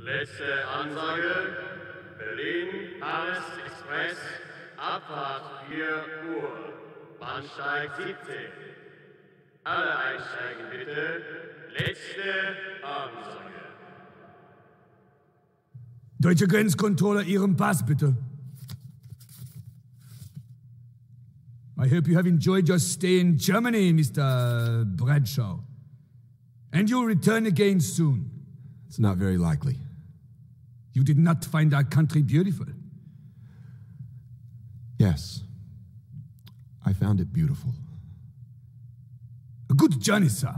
Letzte Ansage. Berlin, Paris Express, Abfahrt 4 Uhr, Bahnsteig 17. Alle einsteigen bitte. Letzte Ansage. Deutsche Grenzkontrolle, Ihren Pass bitte. I hope you have enjoyed your stay in Germany, Mr. Bradshaw. And you'll return again soon. It's not very likely. You did not find our country beautiful? Yes. I found it beautiful. A good journey, sir.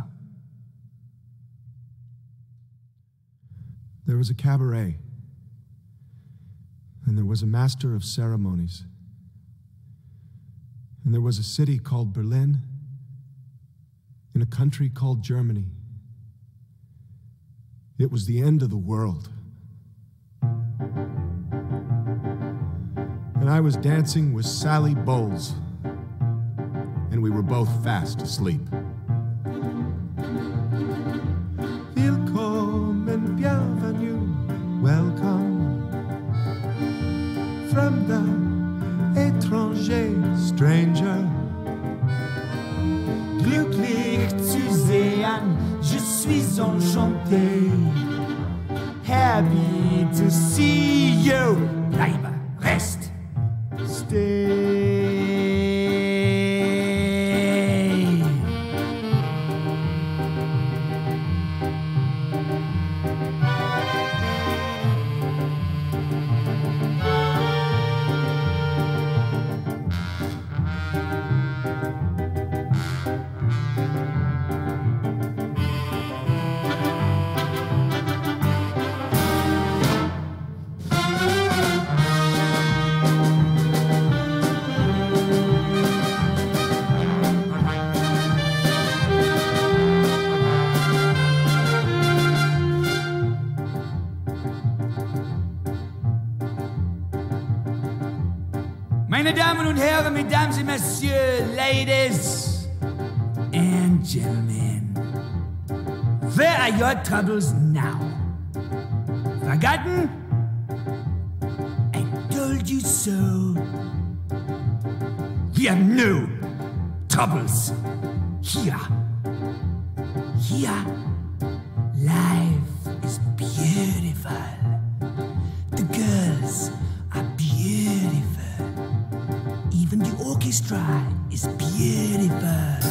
There was a cabaret. And there was a master of ceremonies. And there was a city called Berlin, in a country called Germany. It was the end of the world. And I was dancing with Sally Bowles, and we were both fast asleep. Willkommen, bienvenue, welcome. Fremder, étranger, stranger. Glücklich zu sehen, je suis enchanté. Happy to see you. Bleibe, rest, stay. Meine Damen und Herren, Mesdames et Messieurs, Ladies and Gentlemen, where are your troubles now? Forgotten? I told you so. We have no troubles here. Here, life is beautiful. The girls are beautiful. Even the orchestra is beautiful.